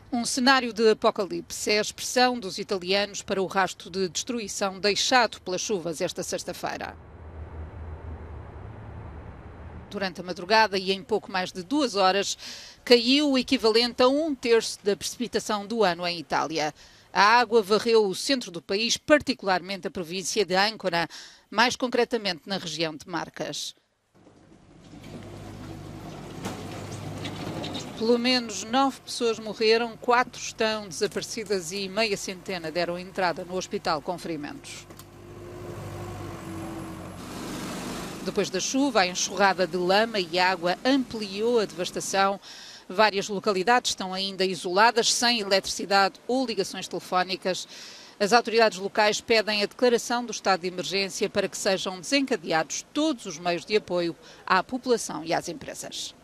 Um cenário de apocalipse é a expressão dos italianos para o rastro de destruição deixado pelas chuvas esta sexta-feira. Durante a madrugada e em pouco mais de 2 horas, caiu o equivalente a 1/3 da precipitação do ano em Itália. A água varreu o centro do país, particularmente a província de Ancona, mais concretamente na região de Marcas. Pelo menos 9 pessoas morreram, 4 estão desaparecidas e meia centena deram entrada no hospital com ferimentos. Depois da chuva, a enxurrada de lama e água ampliou a devastação. Várias localidades estão ainda isoladas, sem eletricidade ou ligações telefónicas. As autoridades locais pedem a declaração do estado de emergência para que sejam desencadeados todos os meios de apoio à população e às empresas.